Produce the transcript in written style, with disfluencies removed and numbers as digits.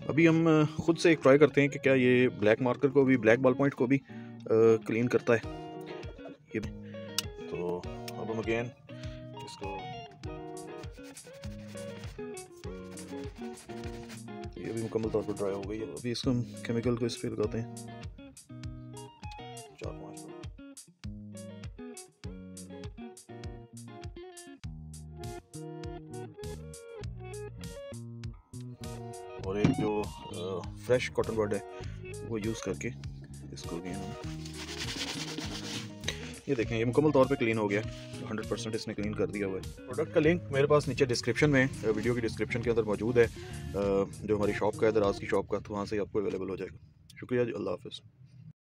अभी हम खुद से एक ट्राई करते हैं कि क्या ये ब्लैक मार्कर को भी, ब्लैक बॉल पॉइंट को भी क्लीन करता है ये। तो अब हम अगेन इसको, ये भी मुकम्मल तौर पर ड्राई हो गई है। अभी इसको हम केमिकल को इस पर लगाते हैं 4-5 बार। और एक जो फ्रेश कॉटन बड है वो यूज़ करके इसको अगेन हम, ये देखें ये मुकम्मल तौर पे क्लीन हो गया, 100% इसने क्लीन कर दिया हुआ है। प्रोडक्ट का लिंक मेरे पास नीचे डिस्क्रिप्शन में, वीडियो की डिस्क्रिप्शन के अंदर मौजूद है, जो हमारी शॉप का है, दराज की शॉप का, तो वहाँ से आपको अवेलेबल हो जाएगा। शुक्रिया जी, अल्लाह हाफ़िज़।